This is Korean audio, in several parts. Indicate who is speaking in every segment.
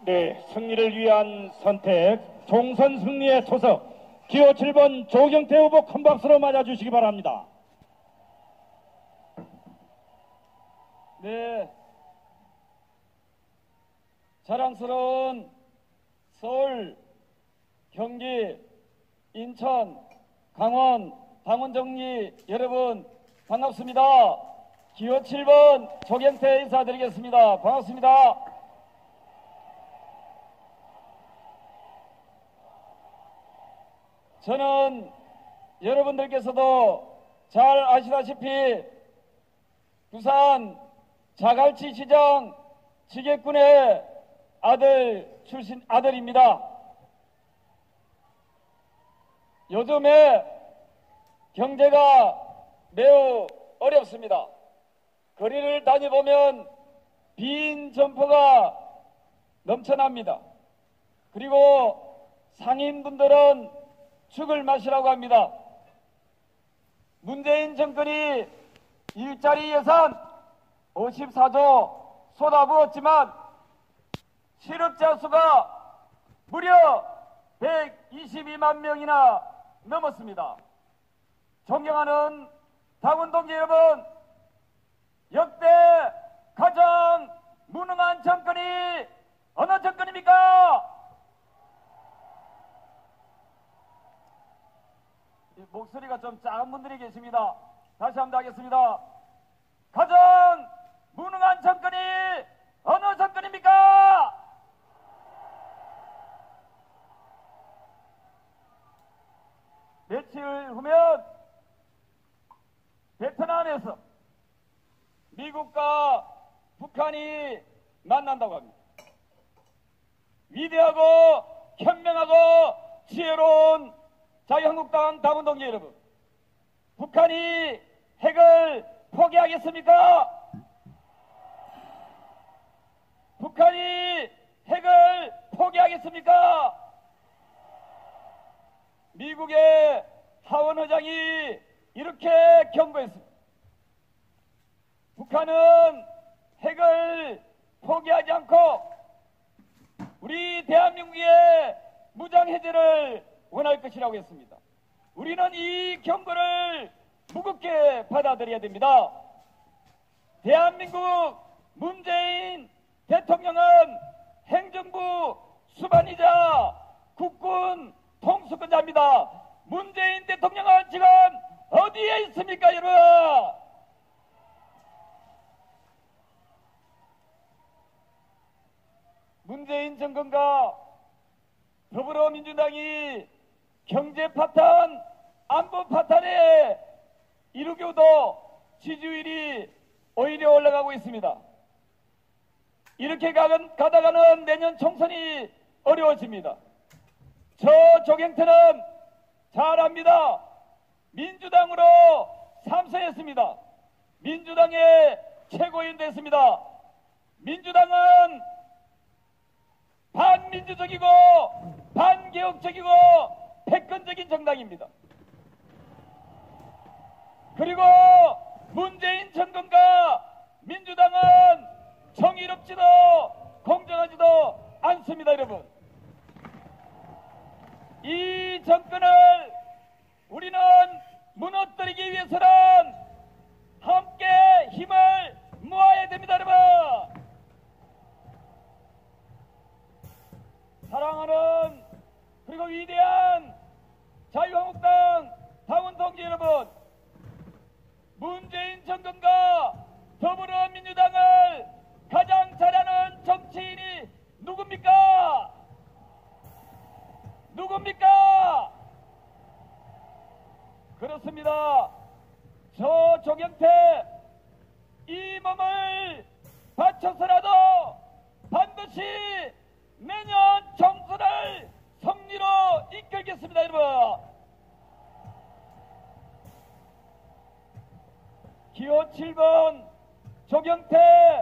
Speaker 1: 네, 승리를 위한 선택, 총선 승리의 토석, 기호 7번 조경태 후보 큰 박수로 맞아주시기 바랍니다.
Speaker 2: 네, 자랑스러운 서울, 경기, 인천, 강원, 당원정리 여러분 반갑습니다. 기호 7번 조경태 인사드리겠습니다. 반갑습니다. 저는 여러분들께서도 잘 아시다시피 부산 자갈치시장 지게꾼의 아들입니다. 요즘에 경제가 매우 어렵습니다. 거리를 다녀보면 빈 점포가 넘쳐납니다. 그리고 상인분들은 죽을 맛이라고 합니다. 문재인 정권이 일자리 예산 54조 쏟아부었지만 실업자 수가 무려 122만 명이나 넘었습니다. 존경하는 당원 동지 여러분, 역대 가장 무능한 정권이 어느 정권입니까? 목소리가 좀 작은 분들이 계십니다. 다시 한번 하겠습니다. 가장 무능한 정권이 어느 정권입니까? 며칠 후면 베트남에서 미국과 북한이 만난다고 합니다. 위대하고 현명하고 지혜로운 자유한국당 당원 동지 여러분, 북한이 핵을 포기하겠습니까? 북한이 핵을 포기하겠습니까? 미국의 하원 의장이 이렇게 경고했습니다. 북한은 핵을 포기하지 않고 우리 대한민국의 무장해제를 원할 것이라고 했습니다. 우리는 이 경고를 무겁게 받아들여야 됩니다. 대한민국 문재인 대통령은 행정부 수반이자 국군 통수권자입니다. 문재인 대통령은 지금 어디에 있습니까, 여러분? 문재인 정권과 더불어민주당이 경제 파탄, 안보 파탄에 이르고도 지지율이 오히려 올라가고 있습니다. 이렇게 가다가는 내년 총선이 어려워집니다. 저 조경태는 잘 압니다. 민주당으로 삼선했습니다. 민주당의 최고위원 됐습니다. 민주당은 반민주적이고 반개혁적이고 패권적인 정당입니다. 그리고 문재인 정권과 민주당은 정의롭지도 공정하지도 않습니다. 여러분, 이 정권을 우리는 무너뜨리기 위해서는 함께 힘을 모아야 됩니다. 여러분, 사랑하는 그리고 위대한 자유한국당 당원 동지 여러분, 문재인 정권과 더불어민주당을 가장 잘하는 정치인이 누굽니까? 누굽니까? 그렇습니다. 저 조경태 이 몸을 바쳐서라도 반드시 내년 총선을 승리로 이끌겠습니다. 여러분, 기호 7번 조경태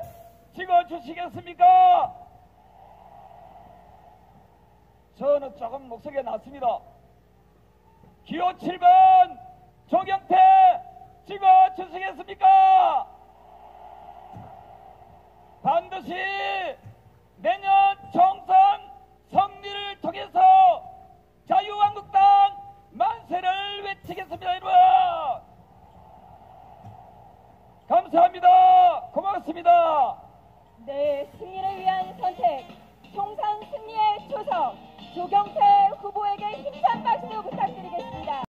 Speaker 2: 찍어주시겠습니까? 저는 조금 목소리가 낮습니다. 기호 7번 조경태 찍어주시겠습니까? 반드시 내년 총선
Speaker 3: 선택, 총선 승리의 초석 조경태 후보에게 힘찬 박수 부탁드립니다.